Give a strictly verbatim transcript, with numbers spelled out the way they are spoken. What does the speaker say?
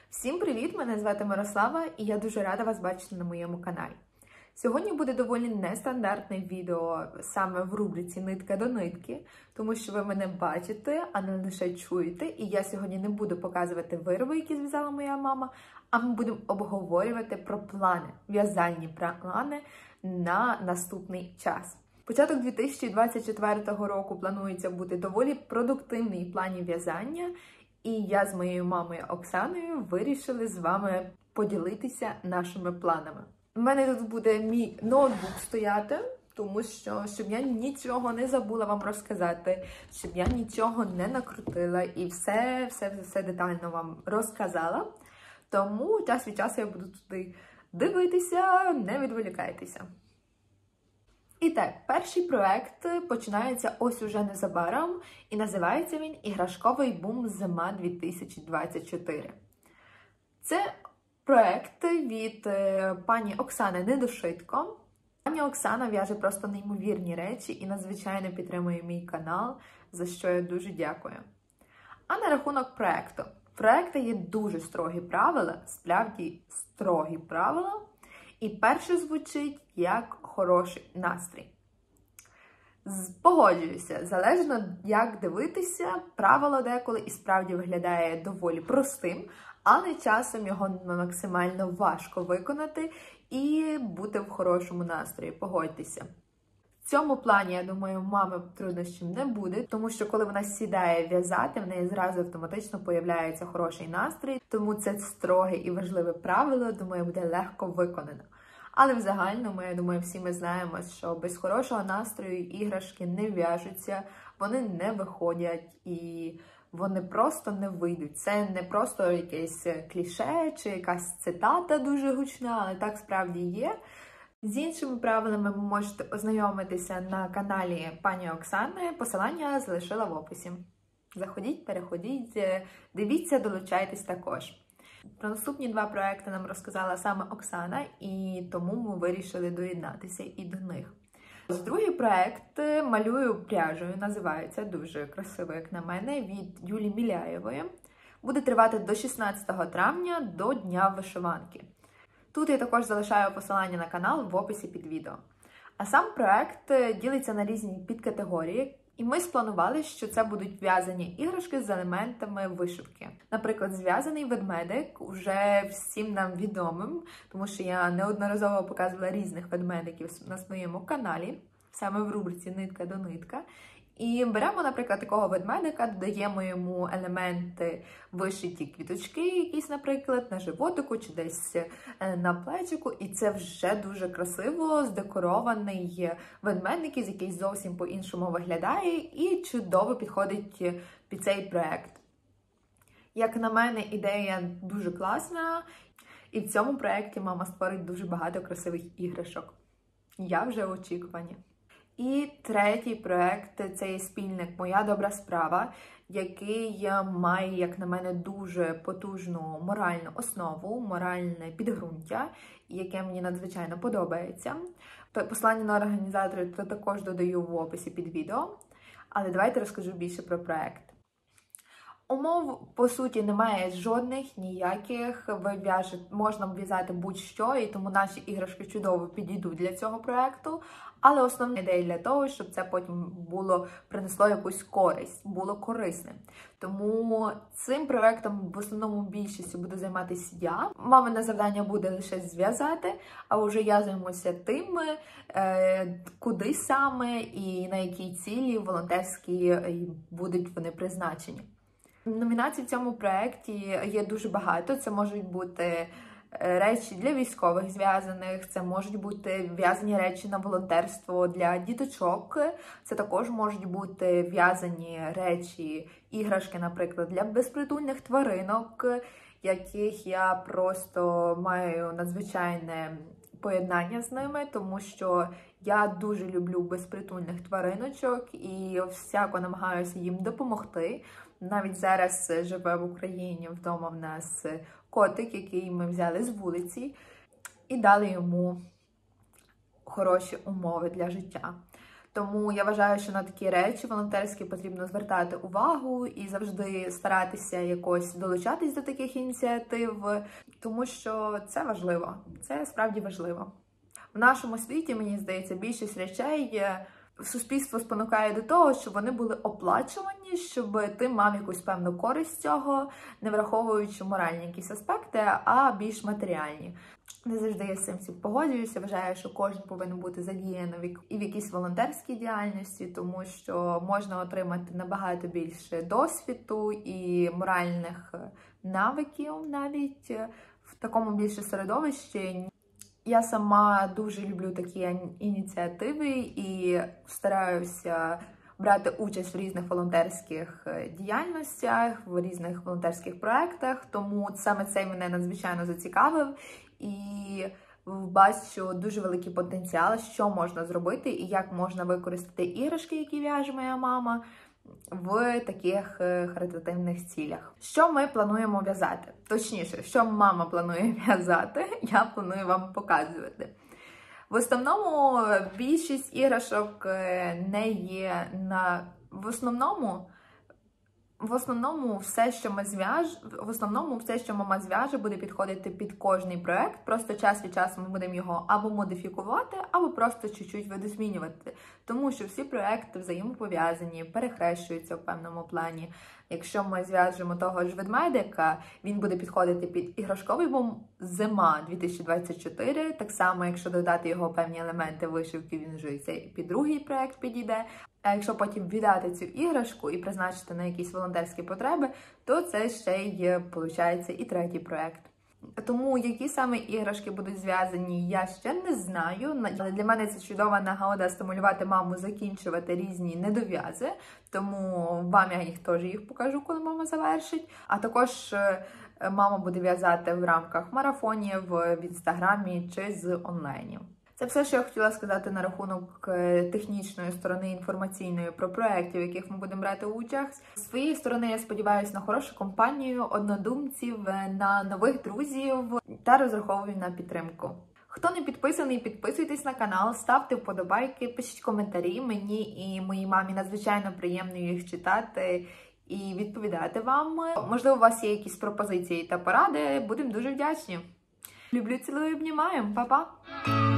Всім привіт! Мене звати Мирослава і я дуже рада вас бачити на моєму каналі. Сьогодні буде доволі нестандартне відео саме в рубриці «Нитка до нитки», тому що ви мене бачите, а не лише чуєте. І я сьогодні не буду показувати вироби, які зв'язала моя мама, а ми будемо обговорювати про плани, в'язальні плани на наступний час. Початок дві тисячі двадцять четвертого року планується бути доволі продуктивний в плані в'язання. І я з моєю мамою Оксаною вирішили з вами поділитися нашими планами. У мене тут буде мій ноутбук стояти, тому що, щоб я нічого не забула вам розказати, щоб я нічого не накрутила і все, все, все детально вам розказала. Тому час від часу я буду туди дивитися, не відволікайтеся. І так, перший проект починається ось уже незабаром, і називається він «Іграшковий бум зима дві тисячі двадцять чотири». Це проект від пані Оксани Недошитко. Пані Оксана в'яже просто неймовірні речі і надзвичайно підтримує мій канал, за що я дуже дякую. А на рахунок проекту. В проекту є дуже строгі правила, справді строгі правила. І перше звучить як хороший настрій. Погоджуюся, залежно як дивитися, правило деколи і справді виглядає доволі простим, але часом його максимально важко виконати і бути в хорошому настрої, погодьтеся. В цьому плані, я думаю, мами труднощів не буде, тому що коли вона сідає в'язати, в неї зразу автоматично появляється хороший настрій, тому це строге і важливе правило, думаю, буде легко виконано. Але в загальному, я думаю, всі ми знаємо, що без хорошого настрою іграшки не в'яжуться, вони не виходять і вони просто не вийдуть. Це не просто якесь кліше чи якась цитата дуже гучна, але так справді є. З іншими правилами ви можете ознайомитися на каналі пані Оксани, посилання залишила в описі. Заходіть, переходіть, дивіться, долучайтесь також. Про наступні два проекти нам розказала саме Оксана, і тому ми вирішили доєднатися і до них. Другий проект «Малюю пряжею» називається, дуже красиво, як на мене, від Юлії Міляєвої. Буде тривати до шістнадцятого травня, до Дня вишиванки. Тут я також залишаю посилання на канал в описі під відео. А сам проект ділиться на різні підкатегорії, і ми спланували, що це будуть в'язані іграшки з елементами вишивки. Наприклад, зв'язаний ведмедик уже всім нам відомим, тому що я неодноразово показувала різних ведмедиків на своєму каналі, саме в рубриці «Нитка до нитка». І беремо, наприклад, такого ведмедика, додаємо йому елементи вишиті квіточки якісь, наприклад, на животику чи десь на плечику. І це вже дуже красиво здекорований ведмедик, який зовсім по-іншому виглядає і чудово підходить під цей проект. Як на мене, ідея дуже класна. І в цьому проєкті мама створить дуже багато красивих іграшок. Я вже в очікуванні. І третій проект – це є спільник «Моя добра справа», який має, як на мене, дуже потужну моральну основу, моральне підґрунтя, яке мені надзвичайно подобається. Посилання на організаторів то також додаю в описі під відео. Але давайте розкажу більше про проект. Умов, по суті, немає жодних, ніяких, ви в'яжете, можна в'язати будь-що, і тому наші іграшки чудово підійдуть для цього проєкту. Але основна ідея для того, щоб це потім було, принесло якусь користь, було корисним. Тому цим проєктом в основному більшістю буду займатися я. Мамине завдання буде лише зв'язати, а вже я займуся тим, е, куди саме і на якій цілі волонтерські будуть вони призначені. Номінацій в цьому проєкті є дуже багато. Це можуть бути речі для військових зв'язаних, це можуть бути в'язані речі на волонтерство для діточок, це також можуть бути в'язані речі, іграшки, наприклад, для безпритульних тваринок, яких я просто маю надзвичайне поєднання з ними, тому що я дуже люблю безпритульних твариночок і всяко намагаюся їм допомогти. Навіть зараз живе в Україні, вдома в нас котик, який ми взяли з вулиці, і дали йому хороші умови для життя. Тому я вважаю, що на такі речі волонтерські потрібно звертати увагу і завжди старатися якось долучатись до таких ініціатив, тому що це важливо, це справді важливо. В нашому світі, мені здається, більшість речей суспільство спонукає до того, щоб вони були оплачувані, щоб ти мав якусь певну користь з цього, не враховуючи моральні якісь аспекти, а більш матеріальні. Не завжди я з цим всім погоджуюся, вважаю, що кожен повинен бути задіяний і в якійсь волонтерській діяльності, тому що можна отримати набагато більше досвіду і моральних навиків навіть в такому більше середовищі. Я сама дуже люблю такі ініціативи і стараюся брати участь в різних волонтерських діяльностях, в різних волонтерських проєктах, тому саме цей мене надзвичайно зацікавив і бачу дуже великий потенціал, що можна зробити і як можна використати іграшки, які в'яже моя мама, в таких харитативних цілях. Що ми плануємо в'язати? Точніше, що мама планує в'язати, я планую вам показувати. В основному більшість іграшок не є на... В основному, в основному все, що ми зв'яж... в основному все, що мама зв'яже, буде підходити під кожний проект. Просто час від часу ми будемо його або модифікувати, або просто чуть-чуть видозмінювати. Тому що всі проекти взаємопов'язані, перехрещуються в певному плані. Якщо ми зв'яжемо того ж ведмедика, він буде підходити під іграшковий бум «Зима дві тисячі двадцять чотири». Так само, якщо додати його певні елементи вишивки, він вже і під другий проект підійде. А якщо потім віддати цю іграшку і призначити на якісь волонтерські потреби, то це ще й, виходить, і третій проект. Тому які саме іграшки будуть зв'язані, я ще не знаю. Але для мене це чудова нагода стимулювати маму закінчувати різні недов'язи. Тому вам я їх теж їх покажу, коли мама завершить. А також мама буде в'язати в рамках марафонів в інстаграмі чи з онлайнів. Це все, що я хотіла сказати на рахунок технічної сторони, інформаційної, про проєктів, в яких ми будемо брати участь. З своєї сторони, я сподіваюся на хорошу компанію, однодумців, на нових друзів та розраховую на підтримку. Хто не підписаний, підписуйтесь на канал, ставте вподобайки, пишіть коментарі. Мені і моїй мамі надзвичайно приємно їх читати і відповідати вам. Можливо, у вас є якісь пропозиції та поради, будемо дуже вдячні. Люблю, цілую, обнімаю. Па-па!